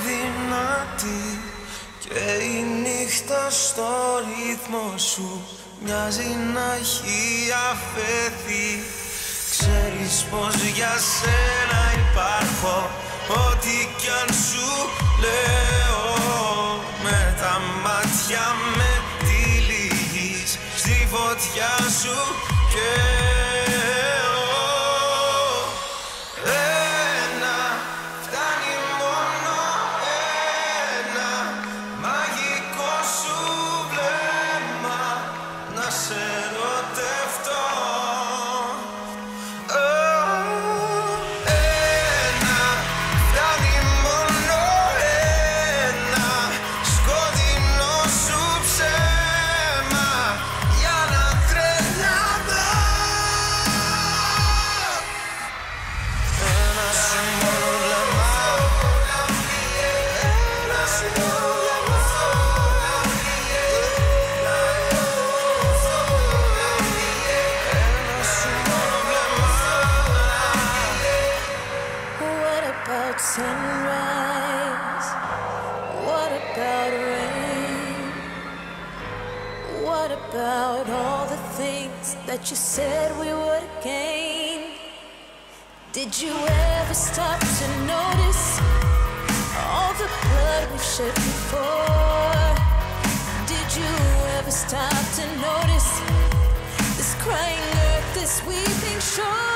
δυνατή και η νύχτα στο ρυθμό σου μοιάζει να έχει αφαιθεί. Ξέρεις πως για σένα υπάρχω, ό,τι κι αν σου λέω. Με τα μάτια με τυλίγεις στη φωτιά σου καίω. Ένα φτάνει, μόνο ένα μαγικό σου βλέμμα να σε ερωτευτώ. Sunrise, what about rain? What about all the things that you said we would gain? Did you ever stop to notice all the blood we shed before? Did you ever stop to notice this crying earth, this weeping shore?